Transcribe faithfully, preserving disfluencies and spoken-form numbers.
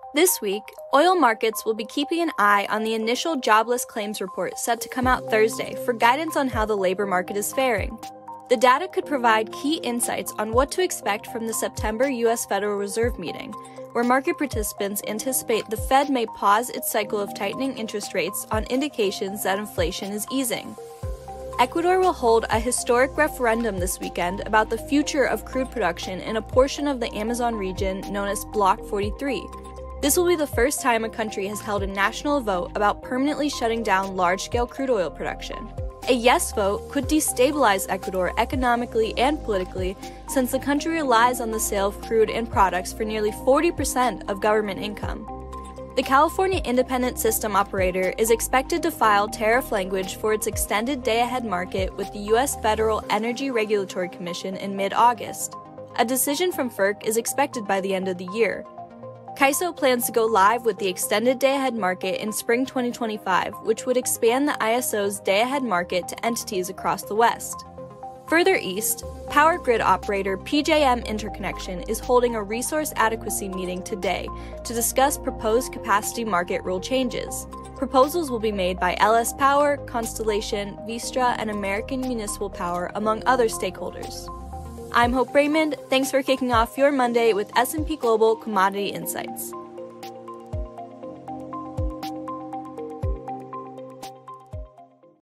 This week, oil markets will be keeping an eye on the initial jobless claims report set to come out Thursday for guidance on how the labor market is faring. The data could provide key insights on what to expect from the September U S Federal Reserve meeting, where market participants anticipate the Fed may pause its cycle of tightening interest rates on indications that inflation is easing. Ecuador will hold a historic referendum this weekend about the future of crude production in a portion of the Amazon region known as Block forty-three. This will be the first time a country has held a national vote about permanently shutting down large-scale crude oil production. A yes vote could destabilize Ecuador economically and politically, since the country relies on the sale of crude and products for nearly forty percent of government income. The California Independent System Operator is expected to file tariff language for its extended day-ahead market with the U S Federal Energy Regulatory Commission in mid-August. A decision from F E R C is expected by the end of the year. CAISO plans to go live with the extended day-ahead market in spring twenty twenty-five, which would expand the I S O's day-ahead market to entities across the West. Further east, power grid operator P J M Interconnection is holding a resource adequacy meeting today to discuss proposed capacity market rule changes. Proposals will be made by L S Power, Constellation, Vistra, and American Municipal Power, among other stakeholders. I'm Hope Raymond. Thanks for kicking off your Monday with S and P Global Commodity Insights.